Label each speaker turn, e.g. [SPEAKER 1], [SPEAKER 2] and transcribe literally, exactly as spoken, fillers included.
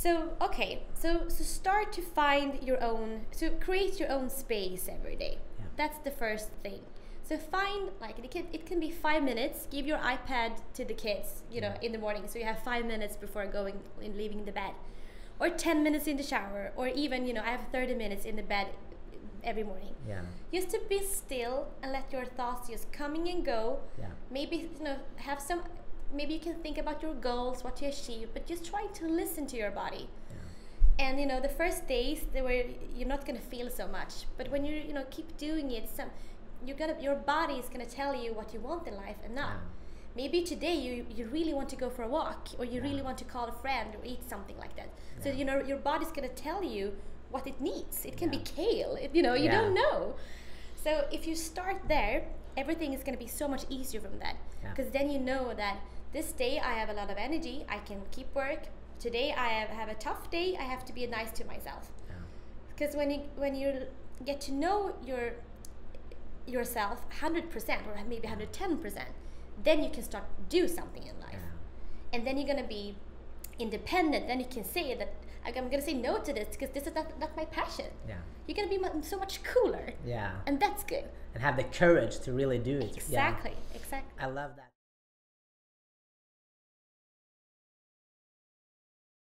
[SPEAKER 1] So, okay, so, so start to find your own, so create your own space every day.
[SPEAKER 2] Yeah.
[SPEAKER 1] That's the first thing. So find, like, it can, it can be five minutes, give your iPad to the kids, you know, in the morning, so you have five minutes before going and leaving the bed. Or ten minutes in the shower, or even, you know, I have thirty minutes in the bed every morning.
[SPEAKER 2] Yeah.
[SPEAKER 1] Just to be still and let your thoughts just coming and go.
[SPEAKER 2] Yeah.
[SPEAKER 1] Maybe, you know, have some, maybe you can think about your goals, what you achieve, but just try to listen to your body.
[SPEAKER 2] Yeah.
[SPEAKER 1] And you know, the first days they were, you're not gonna feel so much, but when you you know keep doing it, some you're gonna your body is gonna tell you what you want in life and not.
[SPEAKER 2] Yeah.
[SPEAKER 1] Maybe today you you really want to go for a walk, or you
[SPEAKER 2] Yeah.
[SPEAKER 1] really want to call a friend or eat something like that. So
[SPEAKER 2] Yeah.
[SPEAKER 1] you know your body's gonna tell you what it needs. It can
[SPEAKER 2] Yeah.
[SPEAKER 1] be kale. It, you know you
[SPEAKER 2] Yeah.
[SPEAKER 1] don't know. So if you start there, everything is gonna be so much easier from that.
[SPEAKER 2] Yeah.
[SPEAKER 1] Because then you know that this day I have a lot of energy. I can keep work. Today I have, have a tough day. I have to be nice to myself.
[SPEAKER 2] Yeah.
[SPEAKER 1] Because when you when you get to know your yourself one hundred percent or maybe one hundred ten percent, then you can start do something in life.
[SPEAKER 2] Yeah.
[SPEAKER 1] And then you're gonna be independent. Then you can say that like, I'm gonna say no to this because this is not, not my passion.
[SPEAKER 2] Yeah.
[SPEAKER 1] You're gonna be mu- so much cooler.
[SPEAKER 2] Yeah.
[SPEAKER 1] And that's good.
[SPEAKER 2] And have the courage to really do it.
[SPEAKER 1] Exactly.
[SPEAKER 2] Yeah.
[SPEAKER 1] Exactly.
[SPEAKER 2] I love that.